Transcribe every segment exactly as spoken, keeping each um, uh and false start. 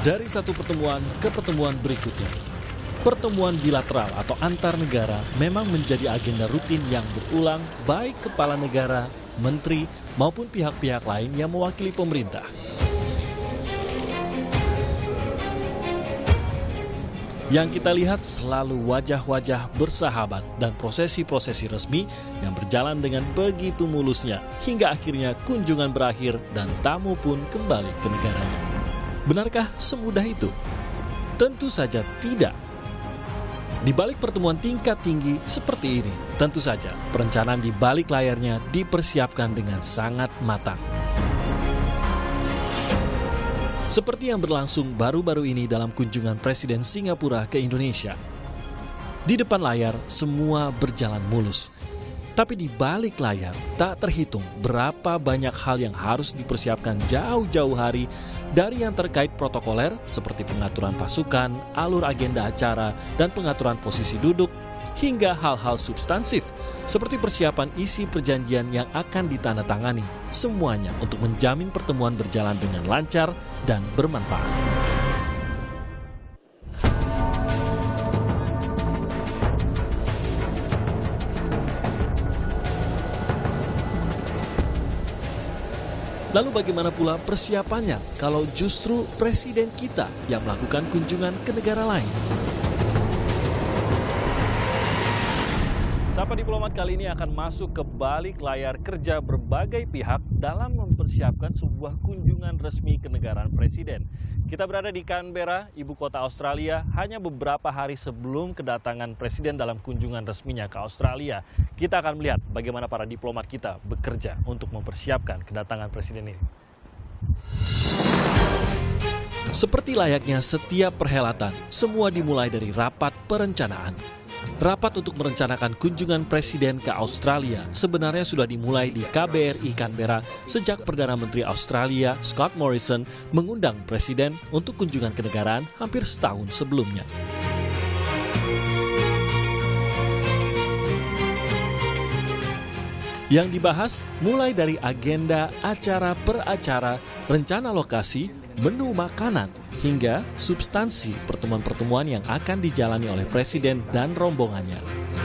Dari satu pertemuan ke pertemuan berikutnya, pertemuan bilateral atau antar negara memang menjadi agenda rutin yang berulang baik kepala negara, menteri, maupun pihak-pihak lain yang mewakili pemerintah. Yang kita lihat selalu wajah-wajah bersahabat dan prosesi-prosesi resmi yang berjalan dengan begitu mulusnya hingga akhirnya kunjungan berakhir dan tamu pun kembali ke negaranya. Benarkah semudah itu? Tentu saja tidak. Di balik pertemuan tingkat tinggi seperti ini, tentu saja perencanaan di balik layarnya dipersiapkan dengan sangat matang. Seperti yang berlangsung baru-baru ini dalam kunjungan Presiden Singapura ke Indonesia. Di depan layar semua berjalan mulus. Tapi di balik layar tak terhitung berapa banyak hal yang harus dipersiapkan jauh-jauh hari dari yang terkait protokoler seperti pengaturan pasukan, alur agenda acara, dan pengaturan posisi duduk, hingga hal-hal substansif seperti persiapan isi perjanjian yang akan ditandatangani, semuanya untuk menjamin pertemuan berjalan dengan lancar dan bermanfaat. Lalu bagaimana pula persiapannya kalau justru presiden kita yang melakukan kunjungan ke negara lain? Sapa Diplomat kali ini akan masuk ke balik layar kerja berbagai pihak dalam mempersiapkan sebuah kunjungan resmi kenegaraan presiden. Kita berada di Canberra, ibu kota Australia, hanya beberapa hari sebelum kedatangan presiden dalam kunjungan resminya ke Australia. Kita akan melihat bagaimana para diplomat kita bekerja untuk mempersiapkan kedatangan presiden ini. Seperti layaknya setiap perhelatan, semua dimulai dari rapat perencanaan. Rapat untuk merencanakan kunjungan presiden ke Australia sebenarnya sudah dimulai di K B R I Canberra sejak Perdana Menteri Australia Scott Morrison mengundang presiden untuk kunjungan kenegaraan hampir setahun sebelumnya. Yang dibahas mulai dari agenda acara per acara, rencana lokasi, menu makanan, hingga substansi pertemuan-pertemuan yang akan dijalani oleh presiden dan rombongannya.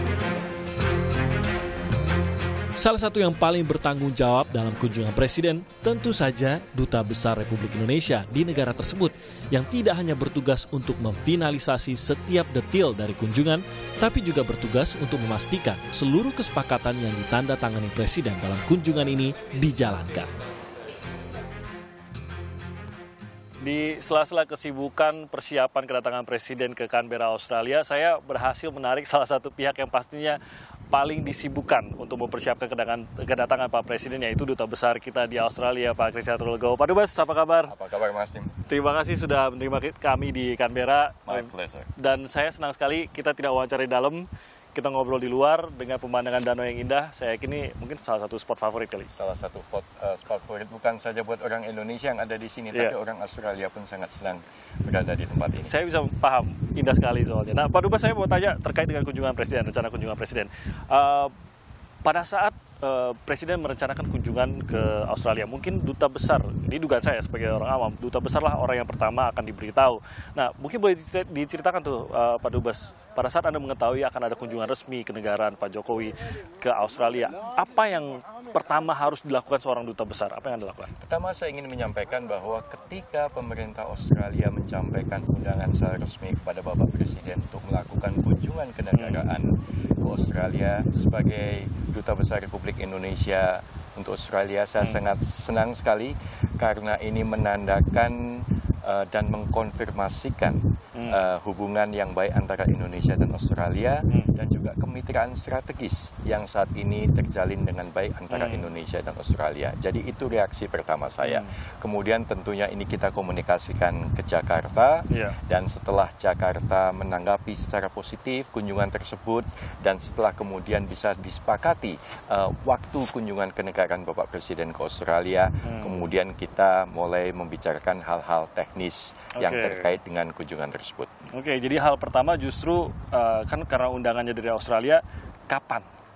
Salah satu yang paling bertanggung jawab dalam kunjungan presiden tentu saja Duta Besar Republik Indonesia di negara tersebut yang tidak hanya bertugas untuk memfinalisasi setiap detail dari kunjungan, tapi juga bertugas untuk memastikan seluruh kesepakatan yang ditandatangani presiden dalam kunjungan ini dijalankan. Di sela-sela kesibukan persiapan kedatangan presiden ke Canberra, Australia, saya berhasil menarik salah satu pihak yang pastinya paling disibukkan untuk mempersiapkan kedatangan, kedatangan Pak Presiden, yaitu Duta Besar kita di Australia, Pak Christian Legowo. Pak Dubes, apa kabar? Apa kabar, Mas Tim? Terima kasih sudah menerima kami di Canberra. My pleasure. Dan saya senang sekali kita tidak wawancara di dalam, kita ngobrol di luar dengan pemandangan danau yang indah. Saya yakin ini mungkin salah satu spot favorit kali. Salah satu spot, uh, spot favorit bukan saja buat orang Indonesia yang ada di sini, yeah. Tapi orang Australia pun sangat senang berada di tempat ini. Saya bisa paham, indah sekali soalnya. Nah, Pak Dubes, saya mau tanya terkait dengan kunjungan presiden, rencana kunjungan presiden. Uh, pada saat uh, presiden merencanakan kunjungan ke Australia, mungkin duta besar, ini dugaan saya sebagai orang awam, duta besar lah orang yang pertama akan diberitahu. Nah, mungkin boleh diceritakan tuh uh, Pak Dubes, pada saat Anda mengetahui akan ada kunjungan resmi kenegaraan Pak Jokowi ke Australia, apa yang pertama harus dilakukan seorang duta besar? Apa yang Anda lakukan? Pertama, saya ingin menyampaikan bahwa ketika pemerintah Australia menyampaikan undangan secara resmi kepada Bapak Presiden untuk melakukan kunjungan kenegaraan hmm. ke Australia sebagai Duta Besar Republik Indonesia untuk Australia, saya hmm. sangat senang sekali karena ini menandakan uh, dan mengkonfirmasikan hmm. uh, hubungan yang baik antara Indonesia dan Australia hmm. dan juga kemitraan strategis yang saat ini terjalin dengan baik antara hmm. Indonesia dan Australia. Jadi itu reaksi pertama saya. Hmm. Kemudian tentunya ini kita komunikasikan ke Jakarta yeah. dan setelah Jakarta menanggapi secara positif kunjungan tersebut dan setelah kemudian bisa disepakati uh, waktu kunjungan kenegaraan Bapak Presiden ke Australia, hmm. kemudian kita mulai membicarakan hal-hal teknis okay. yang terkait dengan kunjungan tersebut. Oke, okay, jadi hal pertama justru uh, kan karena undangannya dari Australia, kapan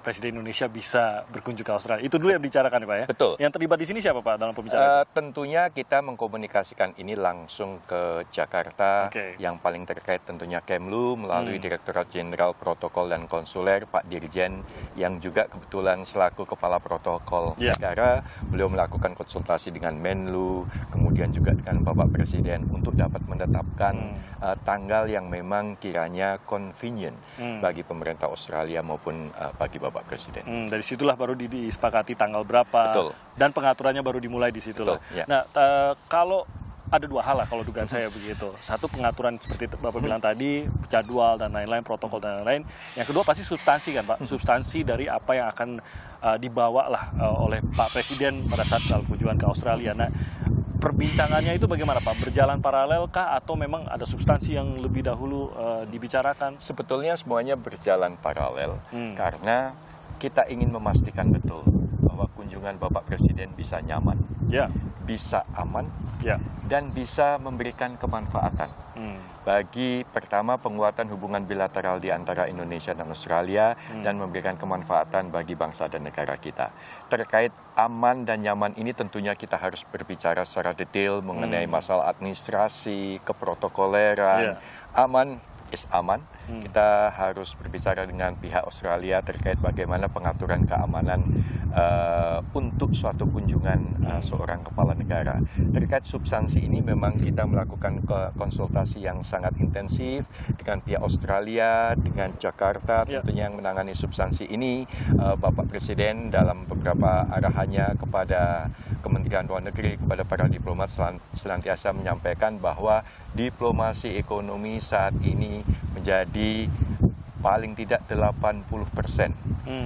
Presiden Indonesia bisa berkunjung ke Australia. Itu dulu yang dibicarakan, Pak ya? Betul. Yang terlibat di sini siapa, Pak, dalam pembicaraan? Uh, tentunya kita mengkomunikasikan ini langsung ke Jakarta, okay. Yang paling terkait tentunya Kemlu melalui hmm. Direktorat Jenderal Protokol dan Konsuler, Pak Dirjen, yang juga kebetulan selaku Kepala Protokol yeah. Negara, beliau melakukan konsultasi dengan Menlu, kemudian juga dengan Bapak Presiden untuk dapat menetapkan hmm. uh, tanggal yang memang kiranya convenient hmm. bagi pemerintah Australia maupun uh, bagi Bapak Presiden. Hmm, dari situlah baru disepakati tanggal berapa. Betul. Dan pengaturannya baru dimulai di situlah. Ya. Nah, uh, kalau ada dua hal lah kalau dugaan saya begitu. Satu, pengaturan seperti Bapak bilang tadi, jadwal dan lain-lain, protokol dan lain-lain. Yang kedua pasti substansi kan, Pak. Substansi dari apa yang akan uh, dibawa lah uh, oleh Pak Presiden pada saat dalam kunjungan ke Australia. Nah, perbincangannya itu bagaimana, Pak? Berjalan paralel kah atau memang ada substansi yang lebih dahulu uh, dibicarakan? Sebetulnya semuanya berjalan paralel hmm. karena kita ingin memastikan betul bahwa kunjungan Bapak Presiden bisa nyaman, ya. bisa aman, ya. dan bisa memberikan kemanfaatan. Hmm. Bagi pertama penguatan hubungan bilateral di antara Indonesia dan Australia hmm. dan memberikan kemanfaatan bagi bangsa dan negara kita. Terkait aman dan nyaman ini tentunya kita harus berbicara secara detail mengenai hmm. masalah administrasi, keprotokoleran, yeah. aman is aman. Hmm. Kita harus berbicara dengan pihak Australia terkait bagaimana pengaturan keamanan uh, untuk suatu kunjungan uh, seorang kepala negara. Terkait substansi ini memang kita melakukan konsultasi yang sangat intensif dengan pihak Australia, dengan Jakarta, yeah. tentunya yang menangani substansi ini. Uh, Bapak Presiden dalam beberapa arahannya kepada Kementerian Luar Negeri, kepada para diplomat senantiasa menyampaikan bahwa diplomasi ekonomi saat ini menjadi paling tidak delapan puluh persen hmm.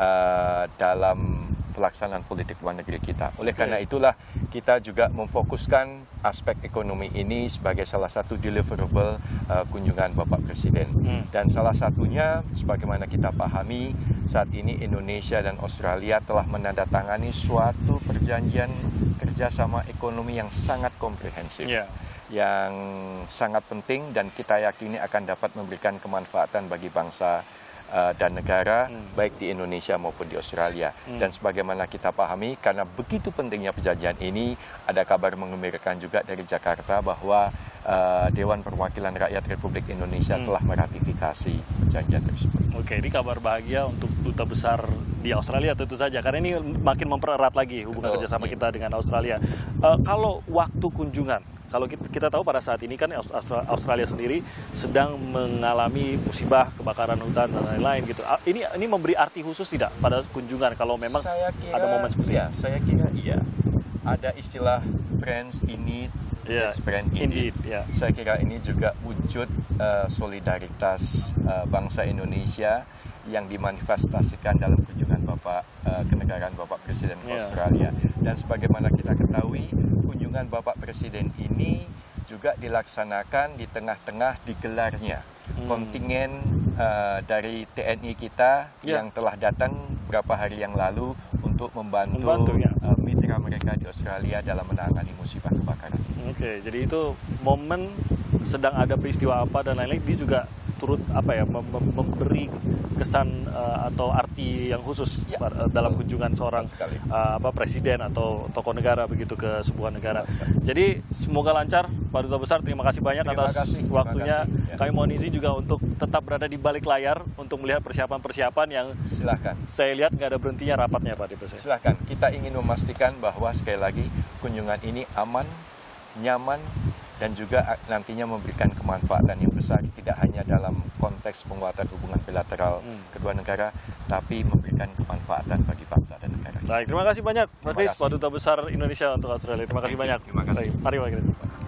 uh, dalam pelaksanaan politik luar negeri kita. Oleh okay. karena itulah kita juga memfokuskan aspek ekonomi ini sebagai salah satu deliverable uh, kunjungan Bapak Presiden. Hmm. Dan salah satunya, sebagaimana kita pahami, saat ini Indonesia dan Australia telah menandatangani suatu perjanjian kerjasama ekonomi yang sangat komprehensif. Yeah. yang sangat penting dan kita yakini akan dapat memberikan kemanfaatan bagi bangsa uh, dan negara hmm. baik di Indonesia maupun di Australia. Hmm. Dan sebagaimana kita pahami, karena begitu pentingnya perjanjian ini, ada kabar mengembirakan juga dari Jakarta bahwa uh, Dewan Perwakilan Rakyat Republik Indonesia hmm. telah meratifikasi perjanjian tersebut. Oke, ini kabar bahagia untuk Duta Besar di Australia tentu saja, karena ini makin mempererat lagi hubungan Betul. kerjasama kita dengan Australia. Uh, kalau waktu kunjungan, kalau kita, kita tahu pada saat ini kan Australia sendiri sedang mengalami musibah kebakaran hutan dan lain-lain gitu. Ini ini memberi arti khusus tidak pada kunjungan kalau memang saya kira, ada momen seperti ya, saya kira iya. Ada istilah friends in need, yeah, best friend in indeed, need. Yeah. Saya kira ini juga wujud uh, solidaritas uh, bangsa Indonesia yang dimanifestasikan dalam kunjungan Bapak uh, kenegaraan Bapak Presiden ke yeah. Australia. Dan sebagaimana kita ketahui, kunjungan Bapak Presiden ini juga dilaksanakan di tengah-tengah digelarnya hmm. kontingen uh, dari T N I kita yeah. yang telah datang beberapa hari yang lalu untuk membantu uh, mitra mereka di Australia dalam menangani musibah kebakaran. Oke, jadi itu momen sedang ada peristiwa apa dan lain-lain, dia juga turut apa ya mem memberi kesan uh, atau arti yang khusus ya, dalam kunjungan seorang uh, apa presiden atau tokoh negara begitu ke sebuah negara. Jadi semoga lancar Pak Duta Besar, terima kasih banyak terima atas kasih, waktunya. Ya. Kami mohon izin juga untuk tetap berada di balik layar untuk melihat persiapan-persiapan yang silahkan. Saya lihat nggak ada berhentinya rapatnya Pak Duta Besar. Silahkan, kita ingin memastikan bahwa sekali lagi kunjungan ini aman, nyaman, dan juga nantinya memberikan kemanfaatan yang besar tidak hanya dalam konteks penguatan hubungan bilateral hmm. kedua negara, tapi memberikan kemanfaatan bagi bangsa dan negara. Baik, terima kasih banyak Pak Kris, Pak Duta Besar Indonesia untuk Australia. Terima kasih banyak. Terima kasih. Baik, mari Pak Kris.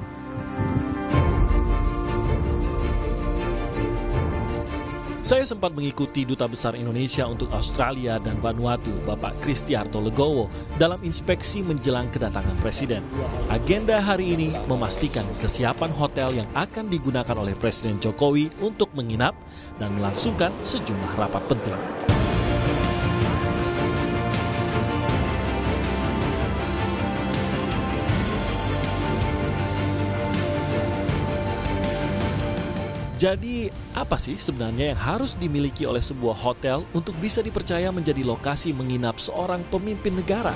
Saya sempat mengikuti Duta Besar Indonesia untuk Australia dan Vanuatu, Bapak Kristiarto Legowo, dalam inspeksi menjelang kedatangan Presiden. Agenda hari ini memastikan kesiapan hotel yang akan digunakan oleh Presiden Jokowi untuk menginap dan melangsungkan sejumlah rapat penting. Jadi, apa sih sebenarnya yang harus dimiliki oleh sebuah hotel untuk bisa dipercaya menjadi lokasi menginap seorang pemimpin negara?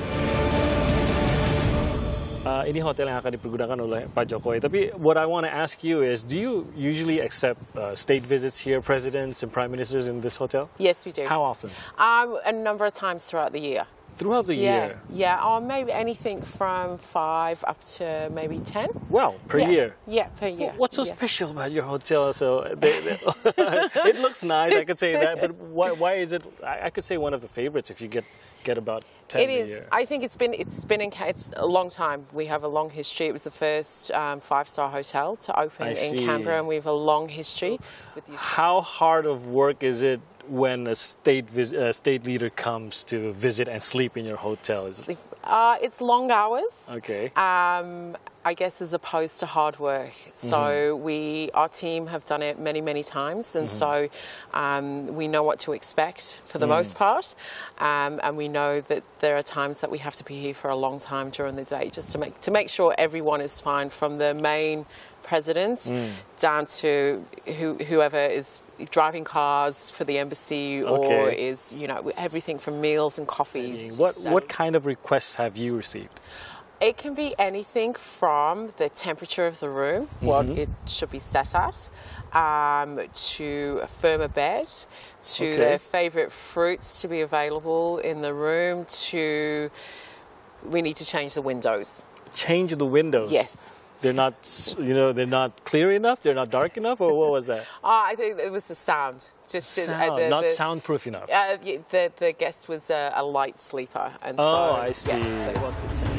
Uh, ini hotel yang akan dipergunakan oleh Pak Jokowi. Tapi what I want to ask you is, do you usually accept uh, state visits here, presidents and prime ministers in this hotel? Yes, we do. How often? Um, a number of times throughout the year. Throughout the yeah, year? Yeah, or maybe anything from five up to maybe ten. Wow, per yeah. year? Yeah, per year. What's so yeah. special about your hotel? So they, they, it looks nice, I could say that, but why, why is it, I, I could say one of the favorites if you get, get about ten It a is. year. I think it's been it's been in it's a long time. We have a long history. It was the first um, five-star hotel to open I in see. Canberra, and we have a long history with the How hard of work is it when a state vis uh, state leader comes to visit and sleep in your hotel? Is it... Uh, it's long hours. Okay. Um, I guess as opposed to hard work. So mm-hmm. we, our team have done it many, many times, and mm-hmm. so um, we know what to expect for the mm. most part, um, and we know that there are times that we have to be here for a long time during the day just to make to make sure everyone is fine, from the main president mm. down to who, whoever is driving cars for the embassy, okay. or is, you know, everything from meals and coffees. What so. what kind of requests have you received? It can be anything from the temperature of the room, mm-hmm. what it should be set at, um, to a firmer bed, to okay. their favourite fruits to be available in the room, to we need to change the windows. Change the windows? Yes. They're not, you know, they're not clear enough? They're not dark enough? Or what was that? Oh, I think it was the sound. Just sound, uh, the, not the, soundproof enough. Uh, the, the guest was a, a light sleeper. And oh, so, I see. Yeah, they wanted to.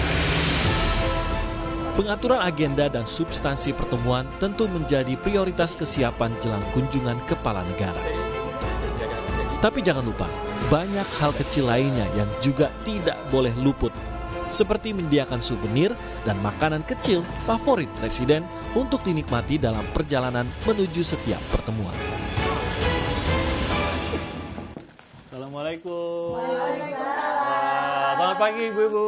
Pengaturan agenda dan substansi pertemuan tentu menjadi prioritas kesiapan jelang kunjungan kepala negara. Tapi jangan lupa, banyak hal kecil lainnya yang juga tidak boleh luput, seperti menyediakan souvenir dan makanan kecil favorit presiden untuk dinikmati dalam perjalanan menuju setiap pertemuan. Assalamualaikum. Waalaikumsalam. Selamat pagi Ibu-Ibu.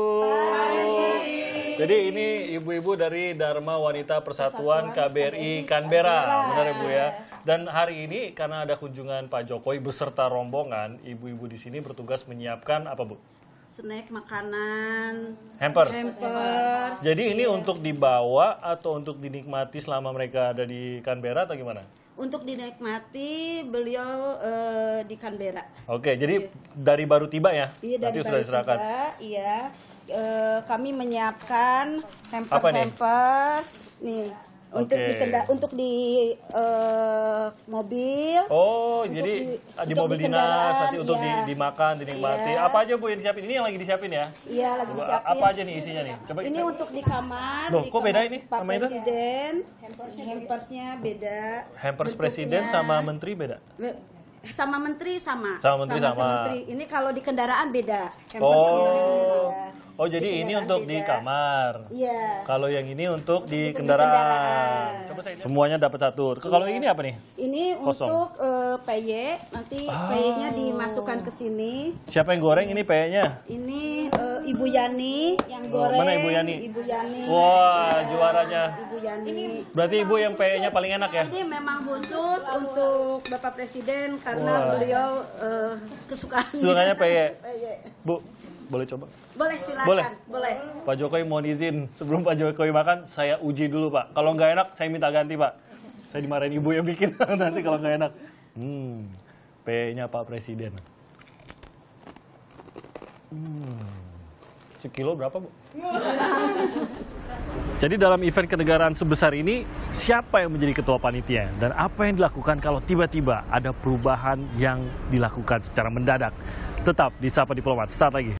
Jadi ini ibu-ibu dari Dharma Wanita Persatuan K B R I Canberra, benar ya Bu ya. Dan hari ini karena ada kunjungan Pak Jokowi beserta rombongan, ibu-ibu di sini bertugas menyiapkan apa Bu? Snack, makanan, hampers. hampers. Jadi ini untuk dibawa atau untuk dinikmati selama mereka ada di Canberra atau gimana? Untuk dinikmati beliau uh, di Canberra. Oke, jadi dari baru tiba ya? Iya, dari Nanti baru sudah diserahkan. tiba, iya. Uh, kami menyiapkan hampers-hampers nih, nih untuk okay. di kenda- untuk di uh, mobil. Oh, untuk jadi di, di mobil di dinas nanti ya. untuk di, dimakan, dinikmati. Ya. Apa aja Bu yang disiapin? Ini yang lagi disiapin ya? Iya, lagi disiapin. Apa aja nih isinya nih? Coba ini kita... untuk di kamar. Loh, di kok kamar beda ini Pak sama itu? Presiden. Hampersnya, hampersnya beda. Hampers bentuknya. presiden sama menteri beda? Sama menteri sama. Sama menteri sama. sama. Menteri. Ini kalau di kendaraan beda. Hampersnya Oh. beda. Oh, jadi ini untuk beda. Di kamar. Iya. Kalau yang ini untuk di untuk kendaraan. Di kendaraan. Coba saya semuanya dapat satu. Kalau iya. ini apa nih? Ini kosong. Untuk uh, P Y. Nanti ah. P Y-nya dimasukkan ke sini. Siapa yang goreng ini P Y-nya? Ini uh, Ibu Yani yang goreng. Oh, mana Ibu Yani? Ibu Yani. Wah, juaranya. Ibu Yani. Berarti Ibu yang P Y-nya paling enak ya? Ini memang khusus untuk Bapak Presiden karena Wah. beliau uh, kesukaan. Sukanya P Y. Bu, boleh coba? Boleh, silakan. Boleh. Boleh. Pak Jokowi mohon izin, sebelum Pak Jokowi makan, saya uji dulu Pak. Kalau nggak enak, saya minta ganti Pak. Saya dimarahin ibu yang bikin nanti kalau nggak enak. Hmm, P Y-nya Pak Presiden. Hmm, sekilo berapa Bu? Jadi dalam event kenegaraan sebesar ini, siapa yang menjadi ketua panitia? Dan apa yang dilakukan kalau tiba-tiba ada perubahan yang dilakukan secara mendadak? Tetap di Sapa Diplomat, start lagi.